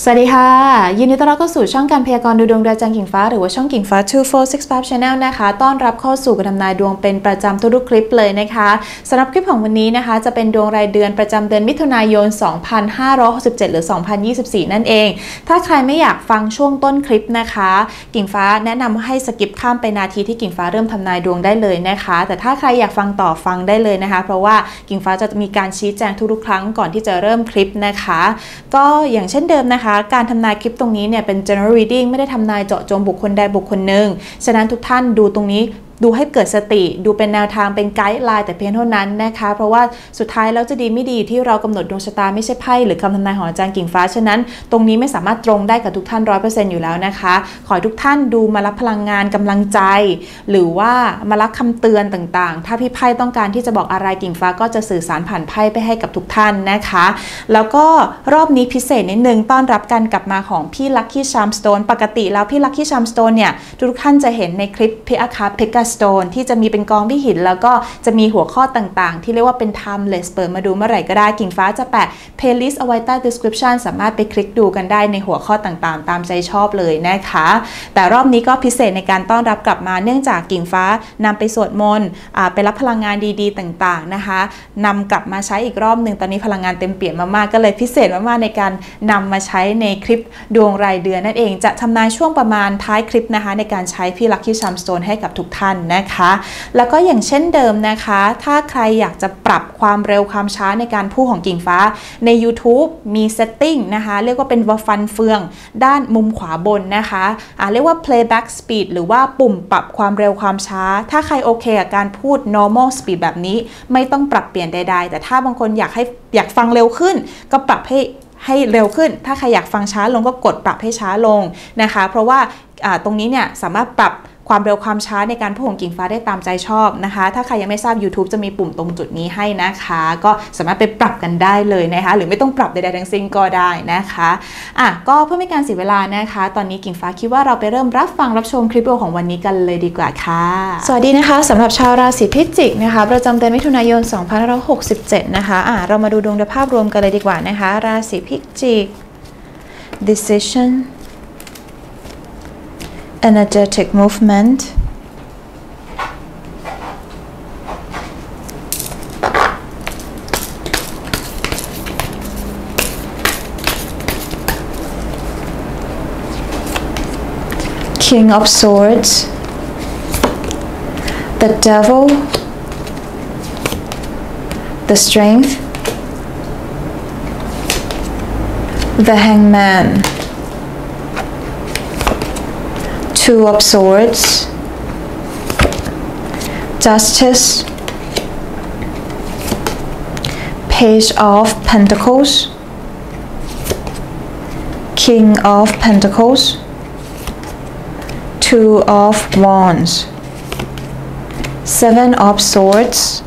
สวัสดีค่ะยินดีต้อนรับเข้าสู่ช่องการพยากรณ์ดูดวงโดยอาจารย์กิ่งฟ้าหรือว่าช่องกิ่งฟ้า2465 Channel นะคะต้อนรับเข้าสู่การทำนายดวงเป็นประจำทุกๆคลิปเลยนะคะสำหรับคลิปของวันนี้นะคะจะเป็นดวงรายเดือนประจำเดือนมิถุนายน 2567 หรือ 2024 นั่นเองถ้าใครไม่อยากฟังช่วงต้นคลิปนะคะกิ่งฟ้าแนะนำให้สกิปข้ามไปนาทีที่กิ่งฟ้าเริ่มทำนายดวงได้เลยนะคะแต่ถ้าใครอยากฟังต่อฟังได้เลยนะคะเพราะว่ากิ่งฟ้าจะมีการชี้แจงทุกๆครั้งก่อนที่จะเริ่มคลิปนะคะก็อย่างเช่นเดิมนะคะการทำนายคลิปตรงนี้เนี่ยเป็น general reading ไม่ได้ทำนายเจาะจงบุคคลใดบุคคลหนึ่งฉะนั้นทุกท่านดูตรงนี้ดูให้เกิดสติดูเป็นแนวทางเป็นไกด์ไลน์แต่เพียงเท่านั้นนะคะเพราะว่าสุดท้ายแล้วจะดีไม่ดีที่เรากำหนดดวงชะตาไม่ใช่ไพ่หรือคำทำนายของอาจารย์กิ่งฟ้าฉะนั้นตรงนี้ไม่สามารถตรงได้กับทุกท่าน 100% อยู่แล้วนะคะขอให้ทุกท่านดูมารับพลังงานกำลังใจหรือว่ามารับคำเตือนต่างๆถ้าพี่ไพ่ต้องการที่จะบอกอะไรกิ่งฟ้าก็จะสื่อสารผ่านไพ่ไปให้กับทุกท่านนะคะแล้วก็รอบนี้พิเศษนิดนึงต้อนรับการกลับมาของพี่ Lucky Charm Stone ปกติแล้วพี่ Lucky Charm Stone เนี่ยทุกท่านจะเห็นในคลิปพิอาคาเพกาสโตนที่จะมีเป็นกองที่หินแล้วก็จะมีหัวข้อต่างๆที่เรียกว่าเป็น timeless เปิดมาดูเมื่อไหร่ก็ได้กิ่งฟ้าจะแปะ playlist เอาไว้ใต้ description สามารถไปคลิกดูกันได้ในหัวข้อต่างๆตามใจชอบเลยนะคะแต่รอบนี้ก็พิเศษในการต้อนรับกลับมาเนื่องจากกิ่งฟ้านำไปสวดมนต์ไปรับพลังงานดีๆต่างๆนะคะนำกลับมาใช้อีกรอบหนึ่งตอนนี้พลังงานเต็มเปี่ยมมากๆก็เลยพิเศษมากๆในการนำมาใช้ในคลิปดวงรายเดือนนั่นเองจะทำนายช่วงประมาณท้ายคลิปนะคะในการใช้พี่ Lucky Charm Stone ให้กับทุกท่านนะคะแล้วก็อย่างเช่นเดิมนะคะถ้าใครอยากจะปรับความเร็วความช้าในการพูดของกิ่งฟ้าใน YouTube มี setting นะคะเรียกว่าเป็นฟันเฟืองด้านมุมขวาบนนะคะเรียกว่า playback speed หรือว่าปุ่มปรับความเร็วความช้าถ้าใครโอเคกับการพูด normal speed แบบนี้ไม่ต้องปรับเปลี่ยนใดๆแต่ถ้าบางคนอยากฟังเร็วขึ้นก็ปรับให้เร็วขึ้นถ้าใครอยากฟังช้าลงก็กดปรับให้ช้าลงนะคะเพราะว่าตรงนี้เนี่ยสามารถปรับความเร็วความช้าในการพูดของกิ่งฟ้าได้ตามใจชอบนะคะถ้าใครยังไม่ทราบ YouTube จะมีปุ่มตรงจุดนี้ให้นะคะก็สามารถไปปรับกันได้เลยนะคะหรือไม่ต้องปรับใดๆทั้งสิ้นก็ได้นะคะก็เพื่อไม่การเสียเวลานะคะตอนนี้กิ่งฟ้าคิดว่าเราไปเริ่มรับฟังรับชมคลิปวิดีโอของวันนี้กันเลยดีกว่าค่ะสวัสดีนะคะสำหรับชาวราศีพิจิกนะคะประจำเดือนมิถุนายน 2567 นะคะเรามาดูดวงโดยภาพรวมกันเลยดีกว่านะคะราศีพิจิก decision energetic movement King of Swords the Devil the Strength the Hangman Two of Swords, Justice, Page of Pentacles, King of Pentacles, Two of Wands, Seven of Swords,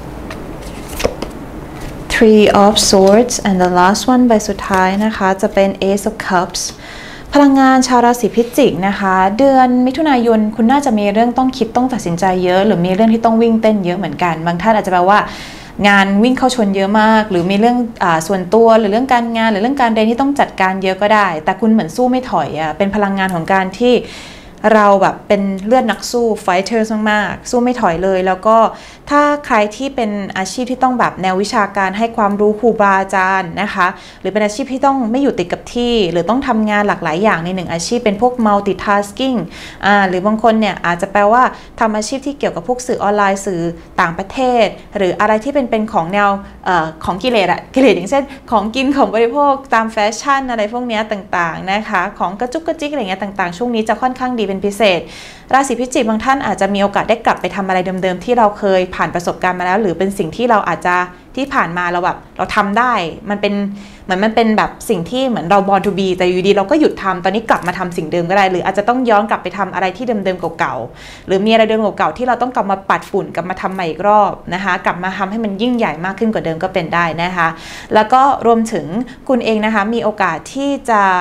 Three of Swords, and the last one ใบสุดท้ายนะคะจะเป็น Ace of Cupsพลังงานชาวราศีพิจิกนะคะเดือนมิถุนายนคุณน่าจะมีเรื่องต้องคิดต้องตัดสินใจเยอะหรือมีเรื่องที่ต้องวิ่งเต้นเยอะเหมือนกันบางท่านอาจจะแปลว่างานวิ่งเข้าชนเยอะมากหรือมีเรื่องส่วนตัวหรือเรื่องการงานหรือเรื่องการเรียนที่ต้องจัดการเยอะก็ได้แต่คุณเหมือนสู้ไม่ถอยเป็นพลังงานของการที่เราแบบเป็นเลือดนักสู้ fighters มากๆสู้ไม่ถอยเลยแล้วก็ถ้าใครที่เป็นอาชีพที่ต้องแบบแนววิชาการให้ความรู้ครูบาอาจารย์นะคะหรือเป็นอาชีพที่ต้องไม่อยู่ติดกับที่หรือต้องทำงานหลากหลายอย่างในหนึ่งอาชีพเป็นพวก multitasking หรือบางคนเนี่ยอาจจะแปลว่าทำอาชีพที่เกี่ยวกับพวกสื่อออนไลน์สื่อต่างประเทศหรืออะไรที่เป็นของแนวของกิเลสอย่างเช่นของกินของบริโภคตามแฟชั่นอะไรพวกนี้ต่างๆนะคะของกระจุกกระจิกอะไรเงี้ยต่างๆช่วงนี้จะค่อนข้างดีเป็นพิเศษราศีพิจิกบางท่านอาจจะมีโอกาสได้กลับไปทำอะไรเดิมๆที่เราเคยผ่านประสบการณ์มาแล้วหรือเป็นสิ่งที่เราอาจจะที่ผ่านมาเราทำได้มันเป็นแบบสิ่งที่เหมือนเรา born to be แต่อยู่ดีเราก็หยุดทำตอนนี้กลับมาทำสิ่งเดิมก็ได้หรืออาจจะต้องย้อนกลับไปทำอะไรที่เดิมๆเก่าๆหรือมีอะไรเดิมเก่าๆที่เราต้องกลับมาปัดฝุ่นกลับมาทำใหม่อีกรอบนะคะกลับมาทำให้มันยิ่งใหญ่มากขึ้นกว่าเดิมก็เป็นได้นะคะแล้วก็รวมถึงคุณเองนะคะมีโอกาสที่จะ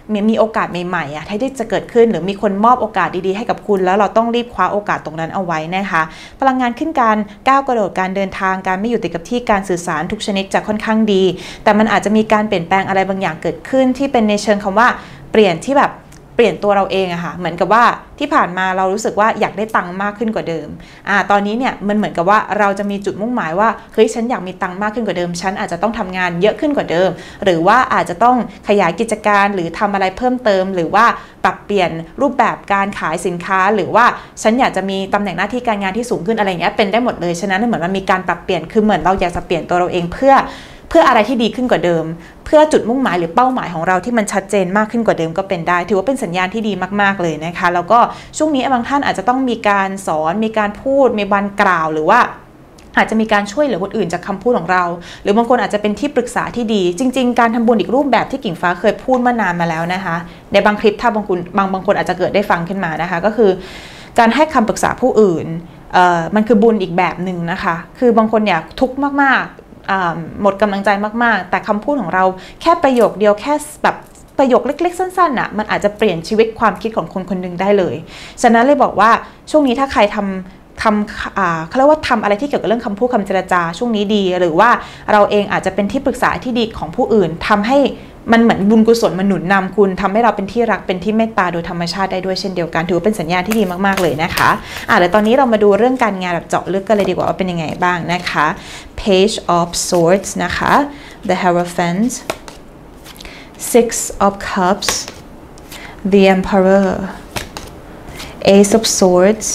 มีโอกาสใหม่ๆที่จะเกิดขึ้นหรือมีคนมอบโอกาสดีๆให้กับคุณแล้วเราต้องรีบคว้าโอกาสตรงนั้นเอาไว้นะคะพลังงานขึ้นการก้าวกระโดดการเดินทางการไม่อยู่ติดกับที่การสื่อสารทุกชนิดจะค่อนข้างดีแต่มันอาจจะมีการเปลี่ยนแปลงอะไรบางอย่างเกิดขึ้นที่เป็นในเชิงคำว่าเปลี่ยนที่แบบเปลี่ยนตัวเราเองอะค่ะเหมือนกับว่าที่ผ่านมาเรารู้สึกว่าอยากได้ตังค์มากขึ้นกว่าเดิมตอนนี้เนี่ยมันเหมือนกับว่าเราจะมีจุดมุ่งหมายว่าเฮ้ยฉันอยากมีตังค์มากขึ้นกว่าเดิมฉันอาจจะต้องทำงานเยอะขึ้นกว่าเดิมหรือว่าอาจจะต้องขยายกิจการหรือทำอะไรเพิ่มเติมหรือว่าปรับเปลี่ยนรูปแบบการขายสินค้าหรือว่าฉันอยากจะมีตำแหน่งหน้าที่การงานที่สูงขึ้นอะไรเงี้ยเป็นได้หมดเลยฉะนั้นเหมือนมันมีการปรับเปลี่ยนคือเหมือนเราอยากจะเปลี่ยนตัวเราเองเพื่ออะไรที่ดีขึ้นกว่าเดิมเพื่อจุดมุ่งหมายหรือเป้าหมายของเราที่มันชัดเจนมากขึ้นกว่าเดิมก็เป็นได้ถือว่าเป็นสัญญาณที่ดีมากๆเลยนะคะแล้วก็ช่วงนี้บางท่านอาจจะต้องมีการสอนมีการพูดมีการกล่าวหรือว่าอาจจะมีการช่วยเหลือคนอื่นจากคำพูดของเราหรือบางคนอาจจะเป็นที่ปรึกษาที่ดีจริงๆการทำบุญอีกรูปแบบที่กิ่งฟ้าเคยพูดเมื่อนานมาแล้วนะคะในบางคลิปถ้าบางคนอาจจะเกิดได้ฟังขึ้นมานะคะก็คือการให้คำปรึกษาผู้อื่นมันคือบุญอีกแบบหนึ่งนะคะคือบางคนเนี่ยทุกข์มากๆหมดกำลังใจมากๆแต่คำพูดของเราแค่ประโยคเดียวแค่แบบประโยคเล็กๆสั้นๆมันอาจจะเปลี่ยนชีวิตความคิดของคนคนหนึ่งได้เลยฉะนั้นเลยบอกว่าช่วงนี้ถ้าใครเขาเรียกว่าทำอะไรที่เกี่ยวกับเรื่องคำพูดคำเจรจาช่วงนี้ดีหรือว่าเราเองอาจจะเป็นที่ปรึกษาที่ดีของผู้อื่นทำให้มันเหมือนบุญกุศลมันหนุนนำคุณทำให้เราเป็นที่รักเป็นที่เมตตาโดยธรรมชาติได้ด้วยเช่นเดียวกันถือว่าเป็นสัญญาณที่ดีมากๆเลยนะคะเดี๋ยวตอนนี้เรามาดูเรื่องการงานแบบเจาะลึกกันเลยดีกว่าว่าเป็นยังไงบ้างนะคะ Page of Swords นะคะ The Hierophant Six of Cups The Emperor Ace of Swords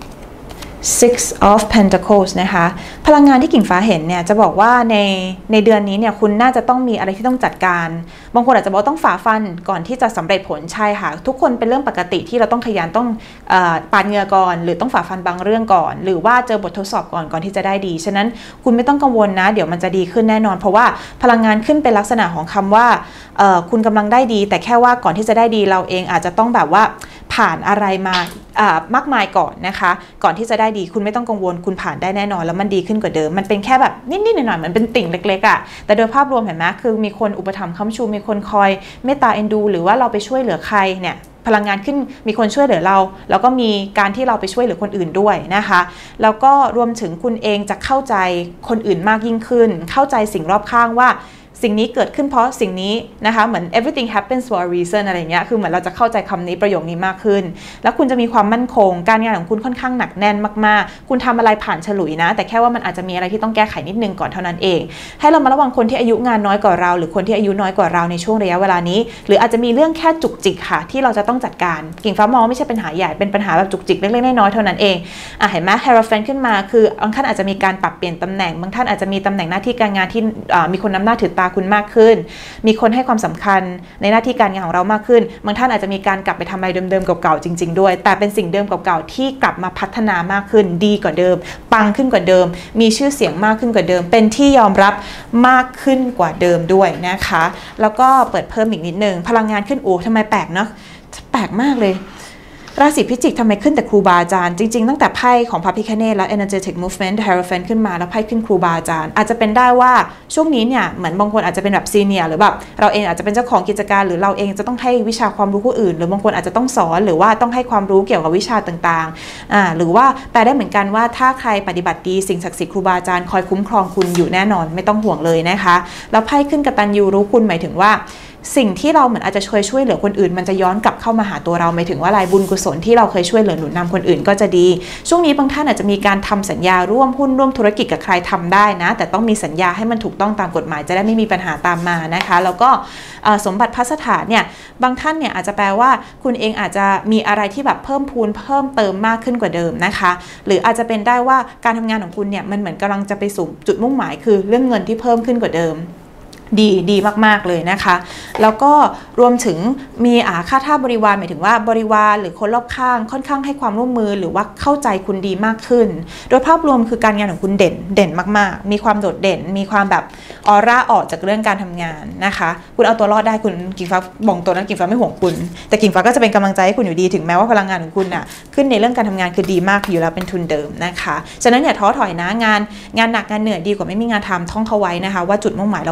Six of Pentacles นะคะพลังงานที่กิ่งฟ้าเห็นเนี่ยจะบอกว่าในเดือนนี้เนี่ยคุณน่าจะต้องมีอะไรที่ต้องจัดการบางคนอาจจะบอกต้องฝ่าฟันก่อนที่จะสำเร็จผลใช่ค่ะทุกคนเป็นเรื่องปกติที่เราต้องขยันต้องปาดเหงื่อก่อนหรือต้องฝ่าฟันบางเรื่องก่อนหรือว่าเจอบททดสอบก่อนที่จะได้ดีฉะนั้นคุณไม่ต้องกังวลนะเดี๋ยวมันจะดีขึ้นแน่นอนเพราะว่าพลังงานขึ้นเป็นลักษณะของคำว่าคุณกำลังได้ดีแต่แค่ว่าก่อนที่จะได้ดีเราเองอาจจะต้องแบบว่าผ่านอะไรมามากมายก่อนนะคะก่อนที่จะได้ดีคุณไม่ต้องกังวลคุณผ่านได้แน่นอนแล้วมันดีขึ้นกว่าเดิมมันเป็นแค่แบบนิดๆหน่อยๆเหมือนเป็นติ่งเล็กๆแต่โดยภาพรวมเห็นไหมคือมีคนอุปถัมภ์ค้ำชูมีคนคอยเมตตาเอ็นดูหรือว่าเราไปช่วยเหลือใครเนี่ยพลังงานขึ้นมีคนช่วยเหลือเราแล้วก็มีการที่เราไปช่วยเหลือคนอื่นด้วยนะคะแล้วก็รวมถึงคุณเองจะเข้าใจคนอื่นมากยิ่งขึ้นเข้าใจสิ่งรอบข้างว่าสิ่งนี้เกิดขึ้นเพราะสิ่งนี้นะคะเหมือน everything happens for a reason อะไรเงี้ยคือเหมือนเราจะเข้าใจคำนี้ประโยคนี้มากขึ้นแล้วคุณจะมีความมั่นคงการงานของคุณค่อนข้างหนักแน่นมากๆคุณทำอะไรผ่านฉลุยนะแต่แค่ว่ามันอาจจะมีอะไรที่ต้องแก้ไขนิดนึงก่อนเท่านั้นเองให้เรามาระวังคนที่อายุงานน้อยกว่าเราหรือคนที่อายุน้อยกว่าเราในช่วงระยะเวลานี้หรืออาจจะมีเรื่องแค่จุกจิกค่ะที่เราจะต้องจัดการกิ่งฟ้ามองไม่ใช่ปัญหาใหญ่เป็นปัญหาแบบจุกจิกเล็กๆน้อยๆเท่านั้นเองเห็นไหม Hierophant ขึ้นมาคือบางท่านอาจจะมีการปรับเปลี่ยนตำแหน่งบางท่านอาจจะมีตำแหน่งหน้าที่การงานที่มีคนนำหน้าถือตาคุณมากขึ้นมีคนให้ความสำคัญในหน้าที่การงานของเรามากขึ้นบางท่านอาจจะมีการกลับไปทำอะไรเดิมๆเก่าๆจริงๆด้วยแต่เป็นสิ่งเดิมเก่าๆที่กลับมาพัฒนามากขึ้นดีกว่าเดิมปังขึ้นกว่าเดิมมีชื่อเสียงมากขึ้นกว่าเดิมเป็นที่ยอมรับมากขึ้นกว่าเดิมด้วยนะคะแล้วก็เปิดเพิ่มอีกนิดนึงพลังงานขึ้นทำไมแปลกเนาะแปลกมากเลยราศีพิจิกทำไมขึ้นแต่ครูบาอาจารย์จริงๆตั้งแต่ไพ่ของพระพิฆเนศและ energetic movement Hierophant ขึ้นมาแล้วไพ่ขึ้นครูบาอาจารย์อาจจะเป็นได้ว่าช่วงนี้เนี่ยเหมือนบางคนอาจจะเป็นแบบซีเนียร์หรือแบบเราเองอาจจะเป็นเจ้าของกิจการหรือเราเองจะต้องให้วิชาความรู้ผู้อื่นหรือบางคนอาจจะต้องสอนหรือว่าต้องให้ความรู้เกี่ยวกับวิชาต่างๆหรือว่าแปลได้เหมือนกันว่าถ้าใครปฏิบัติดีสิ่งศักดิ์สิทธิ์ครูบาอาจารย์คอยคุ้มครองคุณอยู่แน่นอนไม่ต้องห่วงเลยนะคะแล้วไพ่ขึ้นกตัญญูรู้คุณหมายถึงว่าสิ่งที่เราเหมือนอาจจะช่วยเหลือคนอื่นมันจะย้อนกลับเข้ามาหาตัวเราหมายถึงว่าลายบุญกุศลที่เราเคยช่วยเหลือหนุนนำคนอื่นก็จะดีช่วงนี้บางท่านอาจจะมีการทำสัญญาร่วมหุ้นร่วมธุรกิจกับใครทำได้นะแต่ต้องมีสัญญาให้มันถูกต้องตามกฎหมายจะได้ไม่มีปัญหาตามมานะคะแล้วก็สมบัติพัสถานเนี่ยบางท่านเนี่ยอาจจะแปลว่าคุณเองอาจจะมีอะไรที่แบบเพิ่มพูนเพิ่มเติมมากขึ้นกว่าเดิมนะคะหรืออาจจะเป็นได้ว่าการทำงานของคุณเนี่ยมันเหมือนกำลังจะไปสู่จุดมุ่งหมายคือเรื่องเงินที่เพิ่มขึ้นกว่าเดิมดีมากๆเลยนะคะแล้วก็รวมถึงมีค่าท่าบริวารหมายถึงว่าบริวารหรือคนรอบข้างค่อนข้างให้ความร่วมมือหรือว่าเข้าใจคุณดีมากขึ้นโดยภาพรวมคือการงานของคุณเด่นมากๆมีความโดดเด่นมีความแบบออร่าออกจากเรื่องการทำงานนะคะคุณเอาตัวรอดได้คุณกิ่งฟ้าบอกตัวนั้นกิ่งฟ้าไม่ห่วงคุณแต่กิ่งฟ้าก็จะเป็นกำลังใจให้คุณอยู่ดีถึงแม้ว่าพลังงานของคุณขึ้นในเรื่องการทำงานคือดีมากอยู่แล้วเป็นทุนเดิมนะคะฉะนั้นอย่าท้อถอยนะงานหนักงานเหนื่อยดีกว่าไม่มีงานทำท่องเขาไว้นะคะว่าจุดมุ่งหมายเราคืออะไร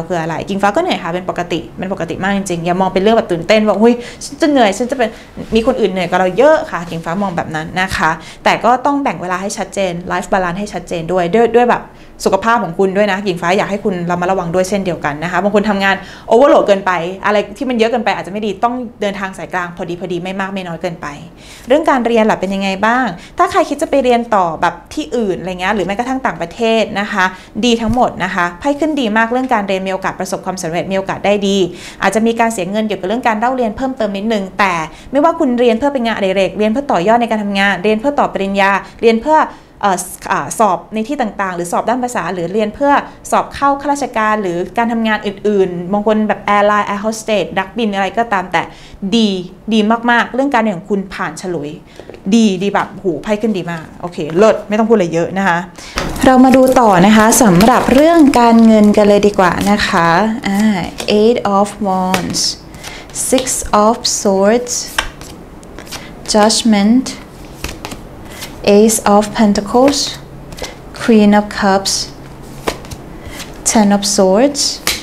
กิ่งฟ้าก็เหนื่อยค่ะเป็นปกติมากจริงๆอย่ามองเป็นเรื่องแบบตื่นเต้นว่าหุ้ยฉันจะเหนื่อยฉันจะเป็นมีคนอื่นเหนื่อยกว่าเราเยอะค่ะกิ่งฟ้ามองแบบนั้นนะคะแต่ก็ต้องแบ่งเวลาให้ชัดเจนไลฟ์บาลานซ์ให้ชัดเจนด้วยแบบสุขภาพของคุณด้วยนะกิ่งฟ้าอยากให้คุณระมัดระวังด้วยเช่นเดียวกันนะคะบางคนทำงานโอเวอร์โหลดเกินไปอะไรที่มันเยอะเกินไปอาจจะไม่ดีต้องเดินทางสายกลางพอดีไม่มากไม่น้อยเกินไปเรื่องการเรียนล่ะเป็นยังไงบ้างถ้าใครคิดจะไปเรียนต่อแบบที่อื่นอะไรเงี้ยหรือแม้กระทั่งต่างประเทศนะคะดีทั้งหมดนะคะไพ่ขึ้นดีมากเรื่องการเรียนมีโอกาสประสบความสำเร็จมีโอกาสได้ดีอาจจะมีการเสียเงินเกี่ยวกับเรื่องการเล่าเรียนเพิ่มเติมนิดนึงแต่ไม่ว่าคุณเรียนเพื่อเป็นงานอดิเรกเรียนเพื่อต่อยอดในการทำงานเรียนเพื่อต่อปริญญาเรียนเพื่อสอบในที่ต่างๆหรือสอบด้านภาษาหรือเรียนเพื่อสอบเข้าข้าราชการหรือการทำงานอื่นๆบางคนแบบแอร์ไลน์แอร์โฮสเตสนักบินอะไรก็ตามแต่ดีมากๆเรื่องการเรียนของคุณผ่านฉลุยดีแบบหูไพ่ขึ้นดีมากโอเคเลิศไม่ต้องพูดอะไรเยอะนะคะเรามาดูต่อนะคะสำหรับเรื่องการเงินกันเลยดีกว่านะคะ Eight of Wands Six of Swords Judgment Ace of Pentacles Queen of Cups Ten of Swords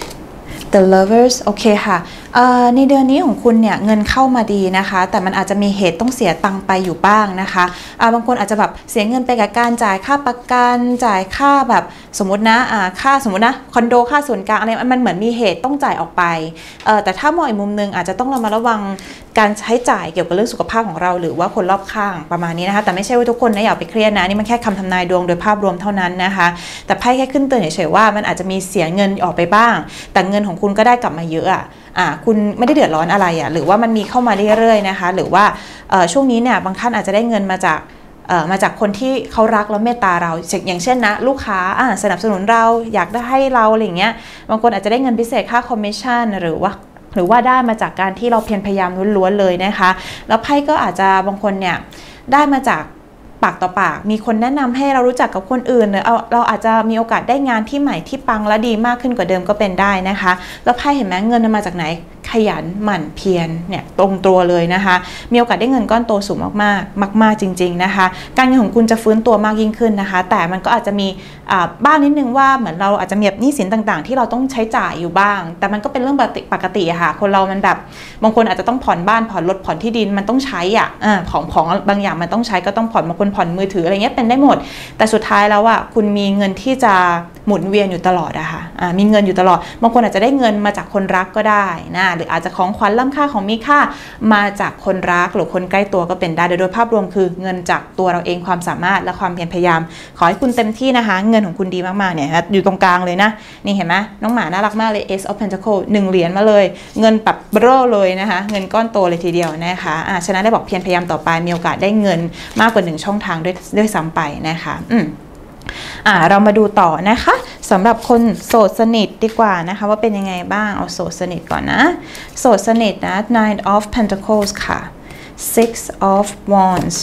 The Lovers โอเคค่ะในเดือนนี้ของคุณเนี่ยเงินเข้ามาดีนะคะแต่มันอาจจะมีเหตุต้องเสียตังค์ไปอยู่บ้างนะคะบางคนอาจจะแบบเสียเงินไปกับการจ่ายค่าประกันจ่ายค่าแบบสมมตินะค่าสมมตินะคอนโดค่าส่วนกลางอะไรมันเหมือนมีเหตุต้องจ่ายออกไปแต่ถ้ามองอีกมุมนึงอาจจะต้องระวังการใช้จ่ายเกี่ยวกับเรื่องสุขภาพของเราหรือว่าคนรอบข้างประมาณนี้นะคะแต่ไม่ใช่ว่าทุกคนนะอย่าไปเครียดนะนี่มันแค่คำทำนายดวงโดยภาพรวมเท่านั้นนะคะแต่ไพ่แค่ขึ้นเตือนเฉยๆว่ามันอาจจะมีเสียเงินออกไปบ้างแต่เงินของคุณก็ได้กลับมาเยอะคุณไม่ได้เดือดร้อนอะไรหรือว่ามันมีเข้ามาเรื่อยๆนะคะหรือว่าช่วงนี้เนี่ยบางท่านอาจจะได้เงินมาจากคนที่เขารักและเมตตาเราอย่างเช่นนะลูกค้าสนับสนุนเราอยากได้ให้เราอะไรอย่างเงี้ยบางคนอาจจะได้เงินพิเศษค่าคอมมิชชั่นหรือว่าได้มาจากการที่เราเพียรพยายามล้วนๆเลยนะคะแล้วไพ่ก็อาจจะบางคนเนี่ยได้มาจากปากต่อปากมีคนแนะนำให้เรารู้จักกับคนอื่นหรือเราอาจจะมีโอกาสได้งานที่ใหม่ที่ปังและดีมากขึ้นกว่าเดิมก็เป็นได้นะคะแล้วไพ่เห็นไหมเงินมาจากไหนขยันหมั่นเพียรเนี่ยตรงตัวเลยนะคะมีโอกาสได้เงินก้อนโตสูงมากจริงๆนะคะการเงินของคุณจะฟื้นตัวมากยิ่งขึ้นนะคะแต่มันก็อาจจะมีบ้างนิดนึงว่าเหมือนเราอาจจะมีหนี้สินต่างๆที่เราต้องใช้จ่ายอยู่บ้างแต่มันก็เป็นเรื่องปกติค่ะคนเรามันแบบบางคนอาจจะต้องผ่อนบ้านผ่อนรถผ่อนที่ดินมันต้องใช้ของบางอย่างมันต้องใช้ก็ต้องผ่อนบางคนผ่อนมือถืออะไรเงี้ยเป็นได้หมดแต่สุดท้ายแล้วคุณมีเงินที่จะหมุนเวียนอยู่ตลอดค่ะมีเงินอยู่ตลอดบางคนอาจจะได้เงินมาจากคนรักก็ได้นะหรืออาจจะของขวัญล้ำค่าของมีค่ามาจากคนรักหรือคนใกล้ตัวก็เป็นได้โดยภาพรวมคือเงินจากตัวเราเองความสามารถและความเพียรพยายามขอให้คุณเต็มที่นะคะเงินของคุณดีมากๆเนี่ยอยู่ตรงกลางเลยนะนี่เห็นไหมน้องหมาน่ารักมากเลย Ace of Pentacles 1 เหรียญมาเลยเงินแบบเบ้อเลยนะคะเงินก้อนโตเลยทีเดียวนะคะฉะนั้นได้บอกเพียรพยายามต่อไปมีโอกาสได้เงินมากกว่า1ช่องทางด้วยซ้ำไปนะคะเรามาดูต่อนะคะสำหรับคนโสดสนิทดีกว่านะคะว่าเป็นยังไงบ้างเอาโสดสนิทก่อนนะโสดสนิทนะ Nine of Pentacles ค่ะ Six of Wands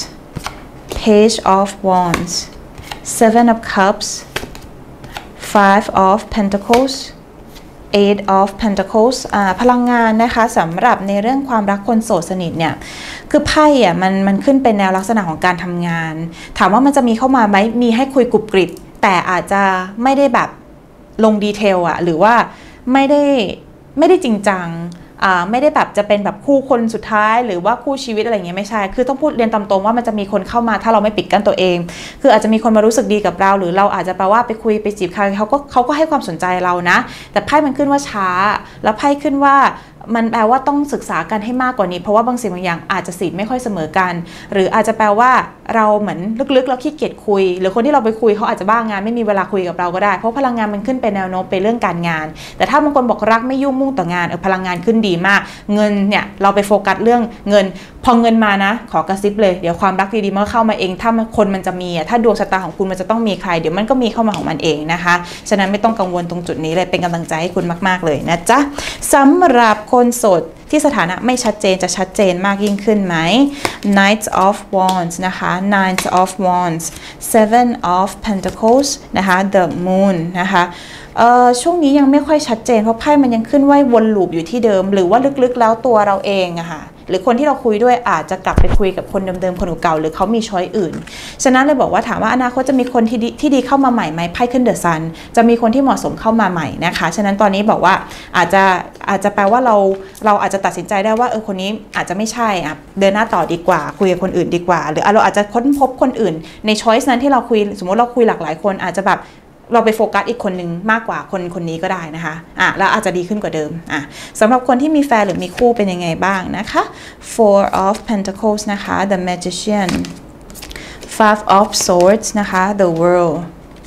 Page of Wands Seven of Cups Five of Pentacles Eight of Pentacles พลังงานนะคะสำหรับในเรื่องความรักคนโสดสนิทเนี่ยคือไพ่มันขึ้นเป็นแนวลักษณะของการทำงานถามว่ามันจะมีเข้ามาไหมมีให้คุยกรุบกริบแต่อาจจะไม่ได้แบบลงดีเทลหรือว่าไม่ได้จริงจังไม่ได้แบบจะเป็นแบบคู่คนสุดท้ายหรือว่าคู่ชีวิตอะไรเงี้ยไม่ใช่คือต้องพูดเรียนตามตรงว่ามันจะมีคนเข้ามาถ้าเราไม่ปิดกั้นตัวเองคืออาจจะมีคนมารู้สึกดีกับเราหรือเราอาจจะแปลว่าไปคุยไปจีบใครเขาก็ให้ความสนใจเรานะแต่ไพ่มันขึ้นว่าช้าแล้วไพ่ขึ้นว่ามันแปลว่าต้องศึกษากันให้มากกว่านี้เพราะว่าบางสิ่งบางอย่างอาจจะสีไม่ค่อยเสมอกันหรืออาจจะแปลว่าเราเหมือนลึกๆเราขี้เกียจคุยหรือคนที่เราไปคุยเขาอาจจะบ้างงานไม่มีเวลาคุยกับเราก็ได้เพราะพลังงานมันขึ้นเป็นแนวโน้มไปเรื่องการงานแต่ถ้าบางคนบอกรักไม่ยุ่งมุ่งต่องานพลังงานขึ้นดีมากเงินเนี่ยเราไปโฟกัสเรื่องเงินพอเงินมานะขอกระซิบเลยเดี๋ยวความรักดีๆมันเข้ามาเองถ้าคนมันจะมีถ้าดวงชะตาของคุณมันจะต้องมีใครเดี๋ยวมันก็มีเข้ามาของมันเองนะคะฉะนั้นไม่ต้องกังวลตรงจุดนี้เลยเป็นกำลังใจให้คุณมากๆเลยนะจ๊ะสำหรับคนโสดที่สถานะไม่ชัดเจนจะชัดเจนมากยิ่งขึ้นไหม Knight of Wands นะคะ Nine of Wands Seven of Pentacles นะคะ The Moon นะคะช่วงนี้ยังไม่ค่อยชัดเจนเพราะไพ่มันยังขึ้นว่าวนลูปอยู่ที่เดิมหรือว่าลึกๆแล้วตัวเราเองอะค่ะหรือคนที่เราคุยด้วยอาจจะกลับไปคุยกับคนเดิมๆคนเก่าๆหรือเขามีช้อยอื่นฉะนั้นเลยบอกว่าถามว่าอนาคตจะมีคนที่ดีเข้ามาใหม่ไหมไพ่ขึ้นเดอะซันจะมีคนที่เหมาะสมเข้ามาใหม่นะคะฉะนั้นตอนนี้บอกว่าอาจจะแปลว่าเราอาจจะตัดสินใจได้ว่าคนนี้อาจจะไม่ใช่เดินหน้าต่อดีกว่าคุยกับคนอื่นดีกว่าหรือเราอาจจะค้นพบคนอื่นในช้อยส์นั้นที่เราคุยสมมติเราคุยหลากหลายคนอาจจะแบบเราไปโฟกัสอีกคนนึงมากกว่าคนนี้ก็ได้นะคะแล้วอาจจะดีขึ้นกว่าเดิมสำหรับคนที่มีแฟนหรือมีคู่เป็นยังไงบ้างนะคะ Four of Pentacles นะคะ The Magician Five of Swordsนะคะ The World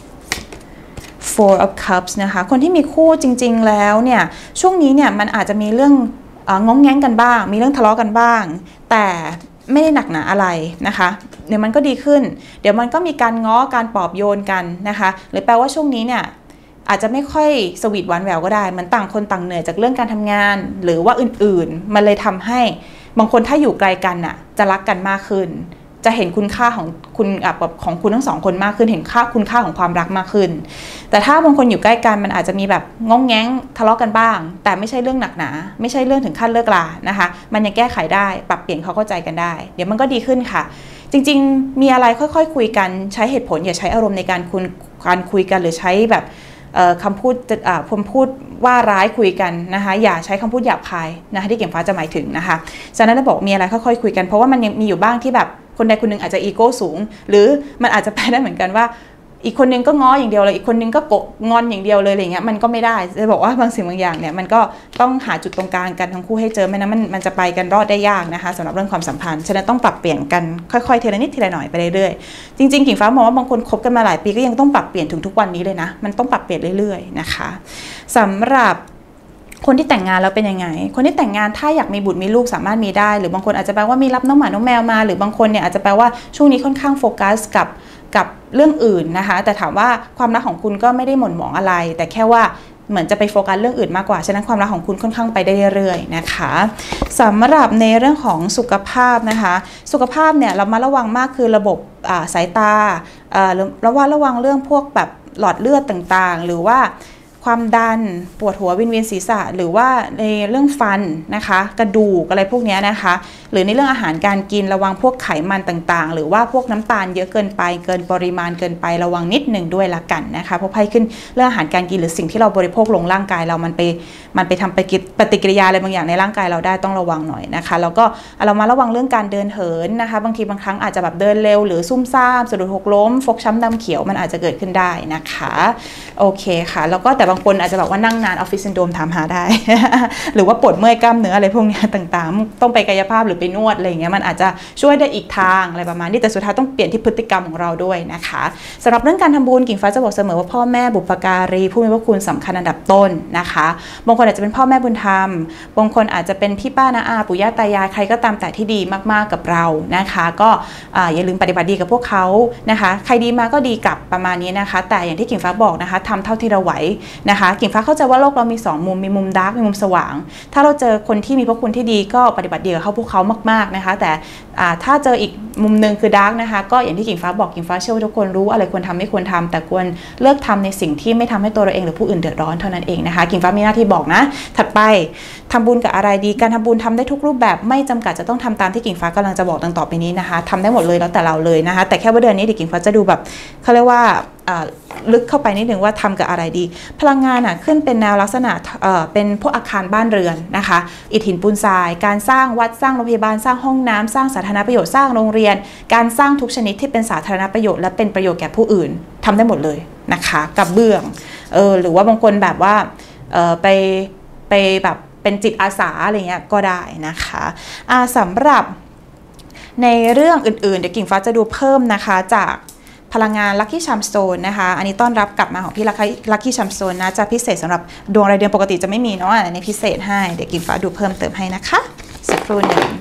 Four of Cups นะคะคนที่มีคู่จริงๆแล้วเนี่ยช่วงนี้เนี่ยมันอาจจะมีเรื่องง้องแง้งกันบ้างมีเรื่องทะเลาะกันบ้างแต่ไม่ได้หนักหนาอะไรนะคะเดี๋ยวมันก็ดีขึ้นเดี๋ยวมันก็มีการง้อการปลอบโยนกันนะคะหรือแปลว่าช่วงนี้เนี่ยอาจจะไม่ค่อยสวีทหวานแหววก็ได้มันต่างคนต่างเหนื่อยจากเรื่องการทำงานหรือว่าอื่นๆมันเลยทำให้บางคนถ้าอยู่ไกลกันน่ะจะรักกันมากขึ้นจะเห็นคุณค่าของคุณของคุณทั้งสองคนมากขึ้นเห็นคุณค่าของความรักมากขึ้นแต่ถ้าบางคนอยู่ใกล้กันมันอาจจะมีแบบง้องแง้งทะเลาะกันบ้างแต่ไม่ใช่เรื่องหนักหนาไม่ใช่เรื่องถึงขั้นเลิกลานะคะมันยังแก้ไขได้ปรับเปลี่ยนเขาเข้าใจกันได้เดี๋ยวมันก็ดีขึ้นค่ะจริงๆมีอะไรค่อยๆคุยกันใช้เหตุผลอย่าใช้อารมณ์ในการคุยกันหรือใช้แบบคำพูดว่าร้ายคุยกันนะคะอย่าใช้คำพูดหยาบคายนะคะที่เก่งฟ้าจะหมายถึงนะคะฉะนั้นจะบอกมีอะไรค่อยๆคุยกันเพราะว่ามันยังมีอยู่บ้างที่แบบคนใดคนหนึ่งอาจจะอีโก้สูงหรือมันอาจจะแปลได้เหมือนกันว่าอีกคนนึงก็ง้ออย่างเดียวเลยอีกคนนึงก็งอนอย่างเดียวเลยอะไรเงี้ยมันก็ไม่ได้จะบอกว่าบางสิ่งบางอย่างเนี่ยมันก็ต้องหาจุดตรงกลางกันทั้งคู่ให้เจอไม่นั้นมันจะไปกันรอดได้ยากนะคะสำหรับเรื่องความสัมพันธ์ฉะนั้นต้องปรับเปลี่ยนกันค่อยๆทีละนิดทีละหน่อยไปเรื่อยๆจริงๆกิ่งฟ้ามองว่าบางคนคบกันมาหลายปีก็ยังต้องปรับเปลี่ยนถึงทุกวันนี้เลยนะมันต้องปรับเปลี่ยนเรื่อยๆนะคะสำหรับคนที่แต่งงานแล้วเป็นยังไงคนที่แต่งงานถ้าอยากมีบุตรมีลูกสามารถมีได้หรือบางคนอาจจะแปลว่ามีรับน้องหมาน้องแมวมาหรือบางคนเนี่ยอาจจะแปลว่าช่วงนี้ค่อนข้างโฟกัสกับเรื่องอื่นนะคะแต่ถามว่าความรักของคุณก็ไม่ได้หม่นหมองอะไรแต่แค่ว่าเหมือนจะไปโฟกัสเรื่องอื่นมากกว่าฉะนั้นความรักของคุณค่อนข้างไปได้เรื่อยๆนะคะสำหรับในเรื่องของสุขภาพนะคะสุขภาพเนี่ยเรามาระวังมากคือระบบสายตาระวังเรื่องพวกแบบหลอดเลือดต่างๆหรือว่าความดันปวดหัววิงเวียนศีรษะหรือว่าในเรื่องฟันนะคะกระดูกอะไรพวกนี้นะคะหรือในเรื่องอาหารการกินระวังพวกไขมันต่างๆหรือว่าพวกน้ำตาลเยอะเกินไปเกินปริมาณเกินไประวังนิดหนึ่งด้วยละกันนะคะเพราะไพ่ขึ้นเรื่องอาหารการกินหรือสิ่งที่เราบริโภคลงร่างกายเรามันไปทำปฏิกิริยาอะไรบางอย่างในร่างกายเราได้ต้องระวังหน่อยนะคะแล้วก็เรามาระวังเรื่องการเดินเหินนะคะบางทีบางครั้งอาจจะแบบเดินเร็วหรือซุ่มซ่ามสะดุดหกล้มฟกช้ำดำเขียวมันอาจจะเกิดขึ้นได้นะคะโอเคค่ะแล้วก็แต่บางคนอาจจะแบบว่านั่งนานออฟฟิศซินโดรมถามหาได้ หรือว่าปวดเมื่อยกล้ามเนื้ออะไรพวกนี้ต่างๆต้องไปกายภาพหรือไปนวดอะไรอย่างเงี้ยมันอาจจะช่วยได้อีกทางอะไรประมาณนี้แต่สุดท้ายต้องเปลี่ยนที่พฤติกรรมของเราด้วยนะคะสำหรับเรื่องการทำบุญกิ่งฟ้าจะบอกเสมอว่าพ่อแม่บุพการีผู้มีพระคุณสำคัญอันดับต้นนะคะบางคนอาจจะเป็นพ่อแม่บุญธรรมบางคนอาจจะเป็นพี่ป้าน้าอาปู่ย่าตายายใครก็ตามแต่ที่ดีมากๆกับเรานะคะก็อย่าลืมปฏิบัติดีกับพวกเขานะคะใครดีมาก็ดีกลับประมาณนี้นะคะแต่อย่างที่กิ่งฟ้าบอกนะคะทำเท่าที่เราไหวนะคะกิ่งฟ้าเข้าใจว่าโลกเรามี2มุมมีมุมดาร์กมีมุมสว่างถ้าเราเจอคนที่มีพระคุณที่ดีก็ปฏิบัติดีกับพวกเขามากๆนะคะแต่ถ้าเจออีกมุมนึงคือดาร์กนะคะก็อย่างที่กิ่งฟ้าบอกกิ่งฟ้าเชื่อว่าทุกคนรู้อะไรควรทำไม่ควรทำแต่ควรเลือกทำในสิ่งที่ไม่ทำให้ตัวเราเองหรือผู้อื่นเดือดร้อนเท่านั้นเองนะคะกิ่งฟ้ามีหน้าที่บอกนะถัดไปทำบุญกับอะไรดีการทำบุญทำได้ทุกรูปแบบไม่จำกัดจะต้องทำตามที่กิ่งฟ้ากำลังจะบอกดังต่อไปนี้นะคะทำได้หมดเลยแล้วแต่เราเลยนะคะแต่แค่ว่าเดือนนี้กิ่งฟ้าจะดูแบบเขาเรียกว่าลึกเข้าไปนิดนึงว่าทำกับอะไรดีพลังงานขึ้นเป็นแนวลักษณะเป็นพวกอาคารบ้านเรือนนะคะอิฐหินปูนทรายการสร้างวัดสร้างโรงพยาบาลสร้างห้องน้ำสร้างสาธารณประโยชน์สร้างโรงเรียนการสร้างทุกชนิดที่เป็นสาธารณประโยชน์และเป็นประโยชน์แก่ผู้อื่นทำได้หมดเลยนะคะกับเบื้องหรือว่าบางคนแบบว่าไปแบบเป็นจิตอาสาอะไรเงี้ยก็ได้นะคะสำหรับในเรื่องอื่นๆเดี๋ยวกิ่งฟ้าจะดูเพิ่มนะคะจากพลังงาน Lucky Charm Stone นะคะอันนี้ต้อนรับกลับมาของพี่ Lucky Charm Stone นะจะพิเศษสำหรับดวงรายเดือนปกติจะไม่มีเนาะอันนี้พิเศษให้เดี๋ยวกิ่งฟ้าดูเพิ่มเติมให้นะคะสักครู่หนึ่ง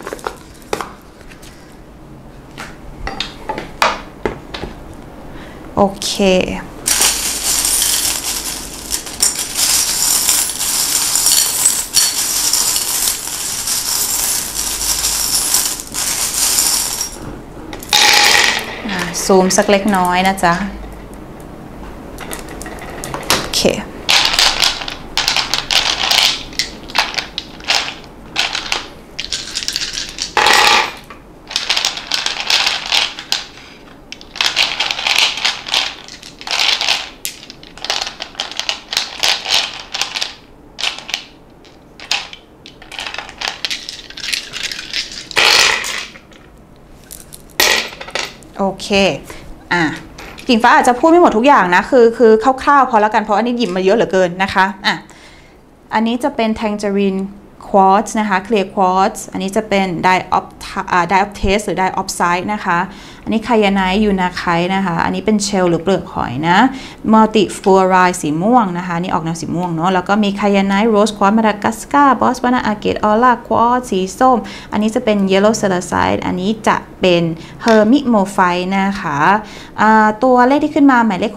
โอเคซูมสักเล็กน้อยนะจ๊ะโอเคเคกิ่งฟ้าอาจจะพูดไม่หมดทุกอย่างนะคือคร่าวๆพอแล้วกันเพราะอันนี้หยิบมาเยอะเหลือเกินนะคะอันนี้จะเป็น Tangerine Quartz นะคะ Clear Quartz อันนี้จะเป็น Dioptase หรือ Diopside นะคะอันนี้ Kyanite Unakite นะคะอันนี้เป็นเชลหรือเปลือกหอยนะ Multifluoride สีม่วงนะคะนี่ออกแนวสีม่วงเนาะแล้วก็มี Kyanite Rose Quartz Madagascar Botswana Agate Aura Quartz สีส้มอันนี้จะเป็น Yellow Cerussite อันนี้จะเป็น Hermit-Morphite นะคะตัวเลขที่ขึ้นมาหมายเลข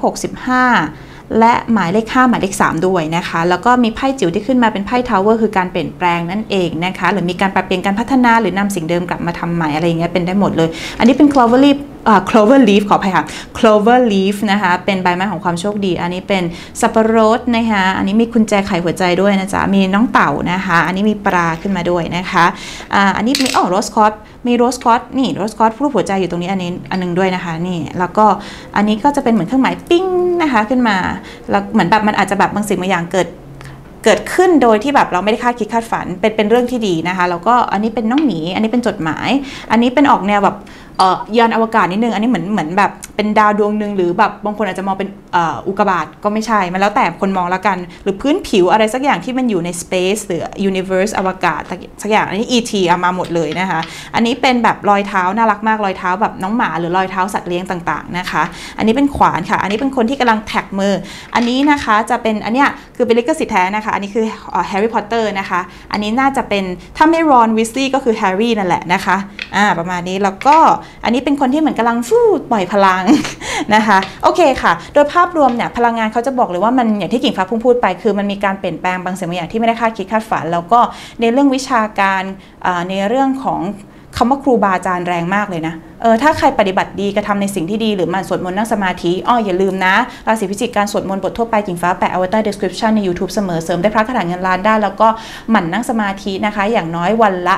65และหมายเลข5หมายเลข3ด้วยนะคะแล้วก็มีไพ่จิ๋วที่ขึ้นมาเป็นไพ่ทาวเวอร์คือการเปลี่ยนแปลงนั่นเองนะคะหรือมีการปรับเปลี่ยนการพัฒนาหรือนำสิ่งเดิมกลับมาทำใหม่อะไรอย่างเงี้ยเป็นได้หมดเลยอันนี้เป็น clover leaf ขออภัยค่ะ clover leaf นะคะเป็นใบไม้ของความโชคดีอันนี้เป็นสับปะรดนะคะอันนี้มีกุญแจไขหัวใจด้วยนะจ๊ะมีน้องเต่านะคะอันนี้มีปลาขึ้นมาด้วยนะคะอันนี้มีโรสคอตมีโรสคอตนี่โรสคอตรูปหัวใจอยู่ตรงนี้อันนึงด้วยนะคะนี่แล้วก็อันนี้ก็จะเป็นเหมือนเครื่องหมายปิ้งนะคะขึ้นมาแล้วเหมือนแบบมันอาจจะแบบบางสิ่งบางอย่างเกิดขึ้นโดยที่แบบเราไม่ได้คาดคิดคาดฝันเป็นเรื่องที่ดีนะคะแล้วก็อันนี้เป็นน้องหมีอันนี้เป็นจดหมายอันนี้เป็นออกแนวแบบยานอวกาศนิดนึงอันนี้เหมือนแบบเป็นดาวดวงหนึ่งหรือแบบบางคนอาจจะมองเป็นอุกกาบาตก็ไม่ใช่มันแล้วแต่คนมองละกันหรือพื้นผิวอะไรสักอย่างที่มันอยู่ใน space หรือ universe อวกาศสักอย่างอันนี้ ET เอามาหมดเลยนะคะอันนี้เป็นแบบรอยเท้าน่ารักมากรอยเท้าแบบน้องหมาหรือรอยเท้าสัตว์เลี้ยงต่างๆนะคะอันนี้เป็นขวานค่ะอันนี้เป็นคนที่กำลังแท็กมืออันนี้นะคะจะเป็นอันเนี้ยคือเป็นลิขสิทธิ์แท้นะคะอันนี้คือแฮร์รี่พอตเตอร์นะคะอันนี้น่าจะเป็นถ้าไม่รอนวิสลีย์ก็คือแฮร์รี่นั่นแหละนะคะประมาณนี้แล้วก็อันนี้เป็นคนที่เหมือนกำลังปล่อยพลังนะคะโอเคค่ะโดยภาพรวมเนี่ยพลังงานเขาจะบอกเลยว่ามันอย่างที่กิ่งฟ้าพูดไปคือมันมีการเปลี่ยนแปลงบางสิ่งบางอย่างที่ไม่ได้คาดคิดคาดฝันแล้วก็ในเรื่องวิชาการในเรื่องของคำว่าครูบาอาจารย์แรงมากเลยนะถ้าใครปฏิบัติดีกระทำในสิ่งที่ดีหรือมันสวดมนต์นั่งสมาธิอย่าลืมนะราศีพิจิกการสวดมนต์บททั่วไปกิ่งฟ้าแปะเอาไว้ใต้ description ใน YouTube เสมอเสริมได้พระคาถาเงินล้านได้แล้วก็หมั่นนั่งสมาธินะคะอย่างน้อยวันละ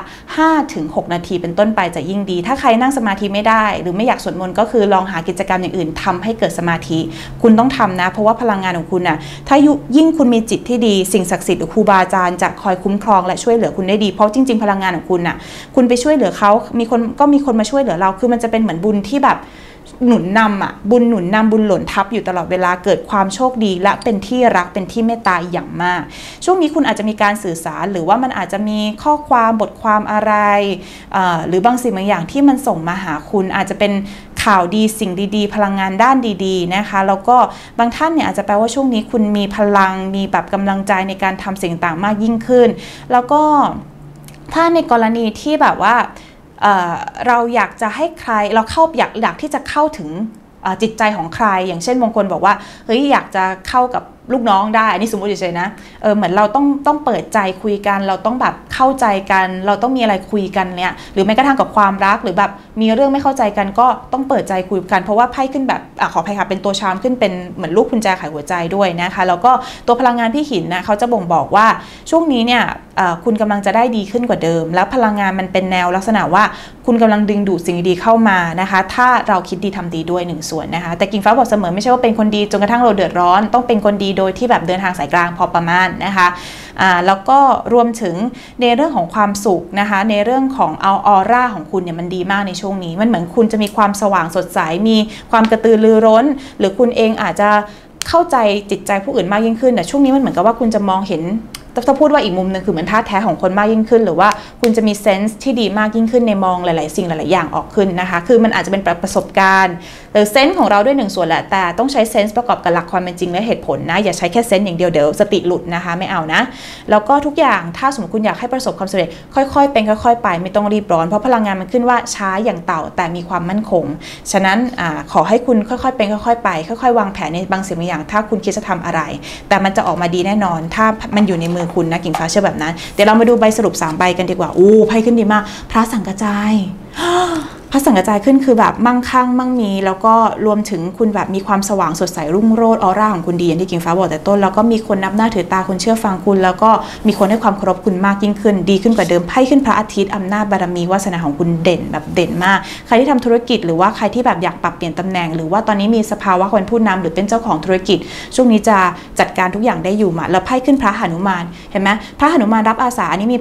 5-6 นาทีเป็นต้นไปจะยิ่งดีถ้าใครนั่งสมาธิไม่ได้หรือไม่อยากสวดมนต์ก็คือลองหากิจกรรมอย่างอื่นทำให้เกิดสมาธิคุณต้องทำนะเพราะว่าพลังงานของคุณน่ะถ้ายิ่งคุณมีจิตที่ดีสิ่งศักดิ์สิทธิ์หรือครูบาอาจารย์จะคอยคุ้มครองและช่วยเหลือคุณได้ดีเพราะจริงๆพลังงานของคุณน่ะคุณไปช่วยเหลือเขามีคนมาช่วยเหลือเราคือมันจะเป็นเหมือนบุญที่แบบหนุนนำบุญหนุนนำบุญหล่นทับอยู่ตลอดเวลาเกิดความโชคดีและเป็นที่รักเป็นที่เมตตาอย่างมากช่วงนี้คุณอาจจะมีการสื่อสารหรือว่ามันอาจจะมีข้อความบทความอะไรหรือบางสิ่งบางอย่างที่มันส่งมาหาคุณอาจจะเป็นข่าวดีสิ่งดีๆพลังงานด้านดีๆนะคะแล้วก็บางท่านเนี่ยอาจจะแปลว่าช่วงนี้คุณมีพลังมีแบบกำลังใจในการทำสิ่งต่างๆมากยิ่งขึ้นแล้วก็ถ้าในกรณีที่แบบว่าเราอยากจะให้ใครเราอยากที่จะเข้าถึงจิตใจของใครอย่างเช่นบางคนบอกว่าเฮ้ยอยากจะเข้ากับลูกน้องได้อันนี้สมมติเฉยๆนะเหมือนเราต้องเปิดใจคุยกันเราต้องแบบเข้าใจกันเราต้องมีอะไรคุยกันเนี่ยหรือแม้กระทั่งกับความรักหรือแบบมีเรื่องไม่เข้าใจกันก็ต้องเปิดใจคุยกันเพราะว่าไพ่ขึ้นแบบขออภัยค่ะเป็นตัวชามขึ้นเป็นเหมือนลูกกุญแจไขหัวใจด้วยนะคะแล้วก็ตัวพลังงานพี่หินนะเขาจะบ่งบอกว่าช่วงนี้เนี่ยคุณกำลังจะได้ดีขึ้นกว่าเดิมแล้วพลังงานมันเป็นแนวลักษณะว่าคุณกำลังดึงดูดสิ่งดีๆเข้ามานะคะถ้าเราคิดดีทำดีด้วย1 ส่วนนะคะแต่กิ่งฟ้าบอกเสมอไม่ใช่ว่าเป็นคนดีจนกระทั่งเราเดือดร้อนต้องเป็นคนดีโดยที่แบบเดินทางสายกลางพอประมาณนะคะแล้วก็รวมถึงในเรื่องของความสุขนะคะในเรื่องของออร่าของคุณเนี่ยมันดีมากในช่วงนี้มันเหมือนคุณจะมีความสว่างสดใสมีความกระตือรือร้นหรือคุณเองอาจจะเข้าใจจิตใจผู้อื่นมากยิ่งขึ้นแต่ช่วงนี้มันเหมือนกับว่าคุณจะมองเห็นถ้าพูดว่าอีกมุมนึงคือเหมือนท่าแท้ของคนมากยิ่งขึ้นหรือว่าคุณจะมีเซนส์ที่ดีมากยิ่งขึ้นในมองหลายๆสิ่งหลายๆอย่างออกขึ้นนะคะคือมันอาจจะเป็นประสบการณ์หรือเซนส์ของเราด้วย1 ส่วนแหละแต่ต้องใช้เซนส์ประกอบกับหลักความเป็นจริงและเหตุผลนะอย่าใช้แค่เซนส์อย่างเดียวเดี๋ยวสติหลุดนะคะไม่เอานะแล้วก็ทุกอย่างถ้าสมมติคุณอยากให้ประสบความสำเร็จค่อยๆเป็นค่อยๆไปไม่ต้องรีบร้อนเพราะพลังงานมันขึ้นว่าช้าอย่างเต่าแต่มีความมั่นคงฉะนั้นขอให้คุณค่อยๆเป็นค่อยๆไปค่อยๆวางแผนในบางสิ่งบางอย่างถ้าคุณคิดจะทำอะไรแต่มันจะออกมาดีแน่นอนถ้ามันอยู่ในมือคุณนะกิ่งฟ้าเชื่อแบบนั้นเดี๋ยวเรามาดูใบสรุป3 ใบกันดีกว่าไพ่ขึ้นดีมากพระสังกจาย พระสังกจายขึ้นคือแบบมั่งคั่งมั่งมีแล้วก็รวมถึงคุณแบบมีความสว่างสดใสรุ่งโรจน์ออร่าของคุณดีอย่างที่กิ่งฟ้าบอกแต่ต้นแล้วก็มีคนนับหน้าถือตาคนเชื่อฟังคุณแล้วก็มีคนให้ความเคารพคุณมากยิ่งขึ้นดีขึ้นกว่าเดิมไพ่ขึ้นพระอาทิตย์อำนาจบารมีวาสนาของคุณเด่นแบบเด่นมากใครที่ทำธุรกิจหรือว่าใครที่แบบอยากปรับเปลี่ยนตำแหน่งหรือว่าตอนนี้มีสภาวะเป็นผู้นำหรือเป็นเจ้าของธุรกิจช่วงนี้จะจัดการทุกอย่างได้อยู่มาแล้วไพ่ขึ้นพระหนุมานเห็นไหมพระหนุมานรับอาสาอันนี้มีพ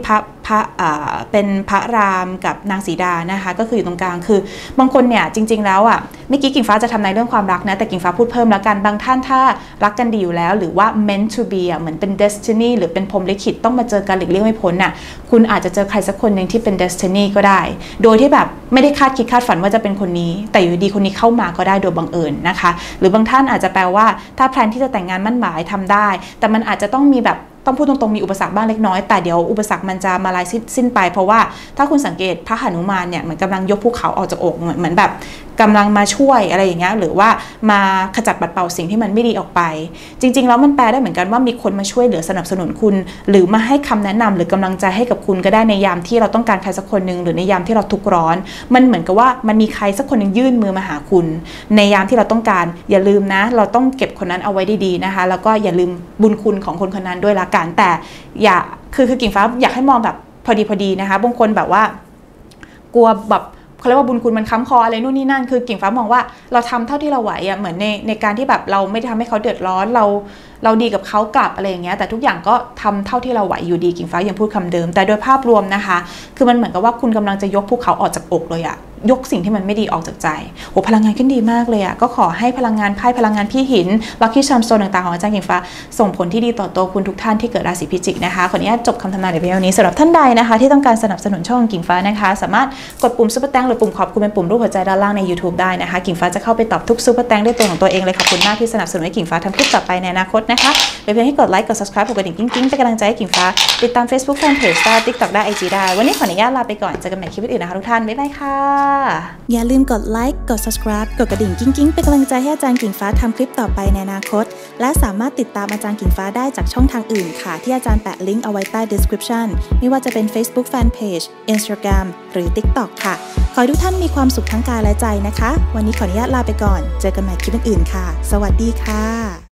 เป็นพระรามกับนางสีดานะคะก็คืออยู่ตรงกลางคือบางคนเนี่ยจริงๆแล้วอ่ะเมื่อกี้กิ่งฟ้าจะทำในเรื่องความรักนะแต่กิ่งฟ้าพูดเพิ่มแล้วกันบางท่านถ้ารักกันดีอยู่แล้วหรือว่า meant to be เหมือนเป็น destiny หรือเป็นพรหมลิขิตต้องมาเจอกันหลีกเลี่ยงไม่พ้นน่ะคุณอาจจะเจอใครสักคนหนึ่งที่เป็น destiny ก็ได้โดยที่แบบไม่ได้คาดคิดคาดฝันว่าจะเป็นคนนี้แต่อยู่ดีคนนี้เข้ามาก็ได้โดยบังเอิญนะคะหรือบางท่านอาจจะแปลว่าถ้าแพลนที่จะแต่งงานมั่นหมายทำได้แต่มันอาจจะต้องมีแบบต้องพูดตรงๆมีอุปสรรคบ้างเล็กน้อยแต่เดี๋ยวอุปสรรคมันจะมาลายสิ้นไปเพราะว่าถ้าคุณสังเกตพระหนุมานเนี่ยเหมือนกำลังยกภูเขาออกจากอกเหมือนแบบกำลังมาช่วยอะไรอย่างเงี้ยหรือว่ามาขจัดปัดเป่าสิ่งที่มันไม่ดีออกไปจริงๆแล้วมันแปลได้เหมือนกันว่ามีคนมาช่วยเหลือสนับสนุนคุณหรือมาให้คำแนะนำหรือกำลังใจให้กับคุณก็ได้ในยามที่เราต้องการใครสักคนหนึ่งหรือในยามที่เราทุกข์ร้อนมันเหมือนกับว่ามันมีใครสักคนหนึ่งยื่นมือมาหาคุณในยามที่เราต้องการอย่าลืมนะเราต้องเก็บคนนั้นเอาไว้ดีๆนะคะแล้วก็อย่าลืมบุญคุณของคนคนนั้นด้วยละกันแต่อย่าคือกิ่งฟ้าอยากให้มองแบบพอดีนะคะบางคนแบบว่ากลัวแบบเขาเรียกว่าบุญคุณมันค้ำคออะไรนู่นนี่นั่นคือกิ่งฟ้ามองว่าเราทำเท่าที่เราไหวอ่ะเหมือนในการที่แบบเราไม่ทำให้เขาเดือดร้อนเราดีกับเขากลับอะไรอย่างเงี้ยแต่ทุกอย่างก็ทำเท่าที่เราไหวอยู่ดีกิ่งฟ้ายังพูดคำเดิมแต่โดยภาพรวมนะคะคือมันเหมือนกับว่าคุณกำลังจะยกภูเขาออกจากอกเลยอะยกสิ่งที่มันไม่ดีออกจากใจโอ้พลังงานขึ้นดีมากเลยอะก็ขอให้พลังงานไพ่พลังงานพี่หินลัคกี้ชัมโซนต่างๆของอาจารย์กิ่งฟ้าส่งผลที่ดีต่อตัวคุณทุกท่านที่เกิดราศีพิจิกนะคะขออนุญาตจบคำทำนายในวิดีโอนี้สำหรับท่านใดนะคะที่ต้องการสนับสนุนช่องกิ่งฟ้านะคะสามารถกดปุ่มซุปเปอร์แตงหรือปุ่มขอบคุณเป็นปุ่มรูปหัวใจด้านล่างใน YouTube ได้นะคะกิ่งฟ้าจะเข้าไปตอบทุกซุปเปอร์แตงด้วยตัวของตัวเองเลยขอบคุณมากที่สนับสนุนให้กิ่งฟ้าทำคลิปต่อไปในอนาคตนะคะเพียงให้กดไลค์กด subscribe กดกระดิ่งกิ๊งๆเป็นกำลังใจให้กิ่งฟ้าติดตาม Facebook Fanpage ได้ TikTok ได้ IG ได้วันนี้ขออนุญาตลาไปก่อนเจอกันใหม่คลิปอื่นนะคะทุกท่านบ๊ายบายค่ะอย่าลืมกดไลค์กด subscribe กดกระดิ่งกิ๊งๆเป็นกำลังใจให้อาจารย์กิ่งฟ้าทำคลิปต่อไปในอนาคตและสามารถติดตามอาจารย์กิ่งฟ้าได้จากช่องทางอื่นค่ะที่อาจารย์แปะลิงก์เอาไว้ใต้ description ไม่ว่าจะเป็น Facebook Fanpage Instagram หรือ TikTok ค่ะขอให้ทุกท่านมีความสุขทั้งกายและใจนะคะวันนี้ขออนุญาตลาไปก่อนเจอกันใหม่คลิปอื่นๆค่ะสวัสดีค่ะ